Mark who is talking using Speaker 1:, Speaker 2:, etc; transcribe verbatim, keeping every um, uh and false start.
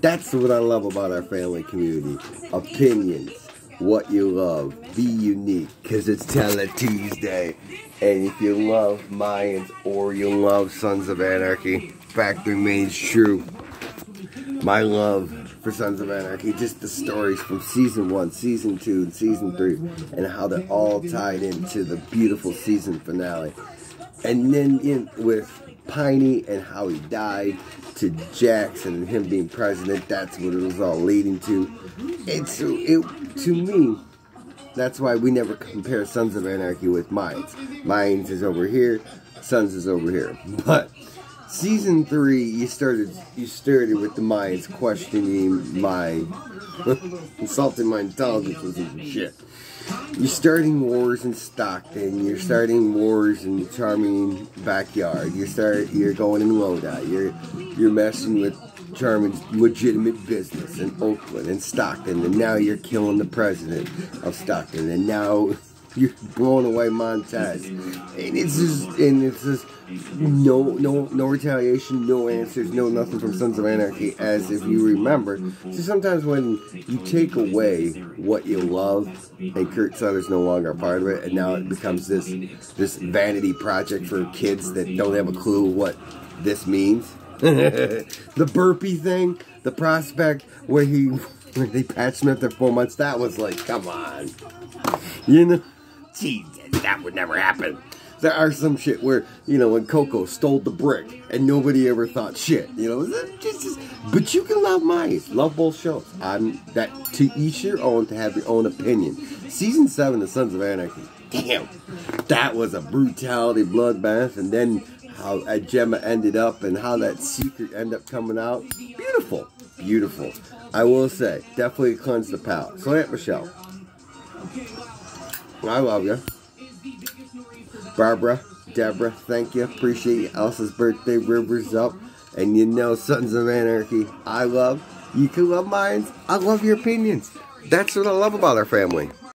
Speaker 1: That's what I love about our family community. Opinions. What you love. Be unique. Because it's Tele Tuesday. And if you love Mayans or you love Sons of Anarchy, fact remains true. My love for Sons of Anarchy, just the stories from season one, season two, and season three, and how they're all tied into the beautiful season finale. And then in with Piney and how he died, to Jackson and him being president, that's what it was all leading to. It's it to me. That's why we never compare Sons of Anarchy with Mayans. Mayans is over here, Sons is over here. But season three, you started you started with the Mayans questioning my insulting my intelligence was some shit. You're starting wars in Stockton. You're starting wars in Charming backyard. You start. You're going in Lodi. You're you're messing with Charming's legitimate business in Oakland and Stockton, and now you're killing the president of Stockton, and now you're blowing away Montez. And it's just and it's just no no no retaliation, no answers, no nothing from Sons of Anarchy. As if you remember, so sometimes when you take away what you love, and Kurt Sutter's no longer a part of it, and now it becomes this this vanity project for kids that don't have a clue what this means. The burpee thing, the prospect where he where they patched him after four months, that was like, come on. You know? Jesus, that would never happen. There are some shit where, you know, when Coco stole the brick and nobody ever thought shit. You know, just, just, but you can love Mayans, love both shows. I'm that to each your own, to have your own opinion. Season seven of Sons of Anarchy, damn, that was a brutality bloodbath, and then how uh, Gemma ended up and how that secret ended up coming out. Beautiful, beautiful. I will say, definitely cleanse the palate. So, Aunt Michelle, I love you. Barbara, Deborah, thank you. Appreciate you. Elsa's birthday, River's up. And you know, Sons of Anarchy, I love. You can love mine. I love your opinions. That's what I love about our family.